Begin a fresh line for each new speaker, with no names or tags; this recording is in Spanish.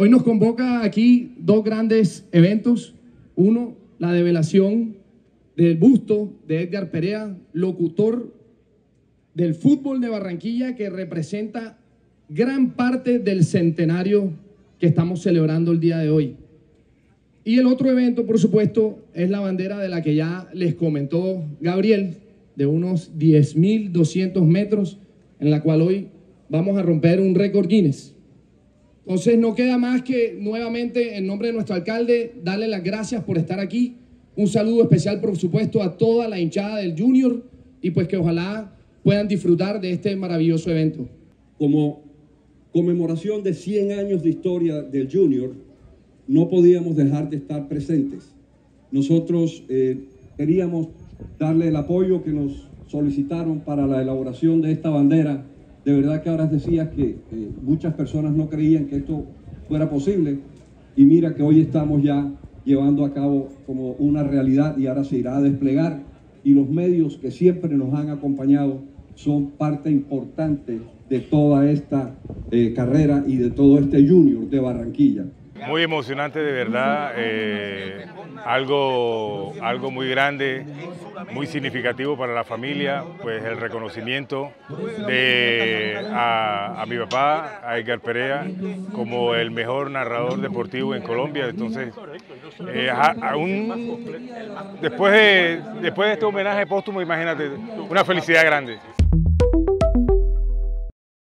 Hoy nos convoca aquí dos grandes eventos. Uno, la develación del busto de Edgar Perea, locutor del fútbol de Barranquilla, que representa gran parte del centenario que estamos celebrando el día de hoy. Y el otro evento, por supuesto, es la bandera de la que ya les comentó Gabriel, de unos 10.200 metros, en la cual hoy vamos a romper un récord Guinness. Entonces no queda más que nuevamente, en nombre de nuestro alcalde, darle las gracias por estar aquí. Un saludo especial, por supuesto, a toda la hinchada del Junior y pues que ojalá puedan disfrutar de este maravilloso evento.
Como conmemoración de 100 años de historia del Junior, no podíamos dejar de estar presentes. Nosotros queríamos darle el apoyo que nos solicitaron para la elaboración de esta bandera. De verdad que ahora decías que muchas personas no creían que esto fuera posible y mira que hoy estamos ya llevando a cabo como una realidad y ahora se irá a desplegar y los medios que siempre nos han acompañado son parte importante de toda esta carrera y de todo este Junior de Barranquilla.
Muy emocionante de verdad, algo muy grande, muy significativo para la familia, pues el reconocimiento a mi papá, a Edgar Perea, como el mejor narrador deportivo en Colombia. Entonces, después de este homenaje póstumo, imagínate, una felicidad grande.